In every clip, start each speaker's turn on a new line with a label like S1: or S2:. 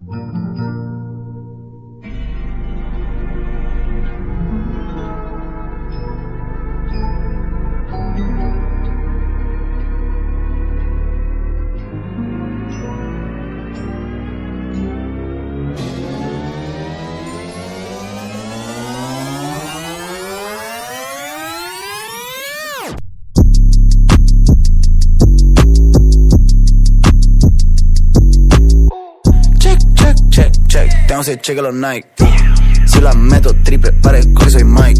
S1: Tengo ese cheque los Nike. Si la meto triple, parezco que soy Mike.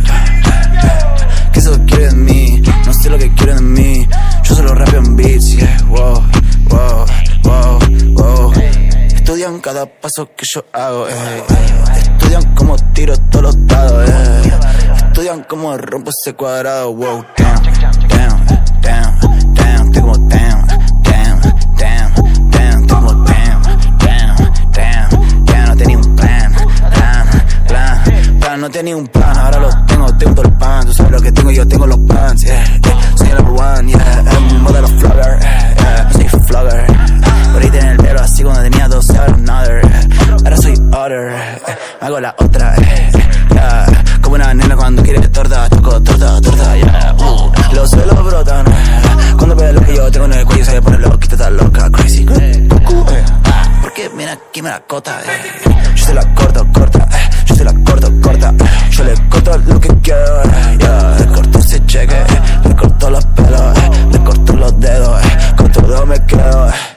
S1: ¿Qué eso quiere de mí? No sé lo que quieren de mí. Yo solo rapeo en beats, yeah. Wow, wow, wow, wow. Estudian cada paso que yo hago, Estudian cómo tiro todos los dados, Estudian cómo rompo ese cuadrado, wow. Damn, damn, damn, damn. Estoy como damn, damn, damn, damn. Estoy como damn, damn, damn. No tenía un plan, no tenía un plan, ahora lo tengo todo el pan. Tú sabes lo que tengo, yo tengo los plans, soy el number one, modelo flogger, soy flogger. Por ahí tenía el pelo así cuando tenía 12, ahora another, ahora soy other, me hago la otra, como una nena cuando quiere torta, choco, torta, los suelos brotan, cuando veo lo que yo tengo en el cuello se me pone loquita, está loca, crazy, porque mira aquí me la cota, yo se la corto, yo se la corto, yo le corto lo que quiero, le corto ese cheque, le corto los pelos, le corto los dedos, con todo me quedo,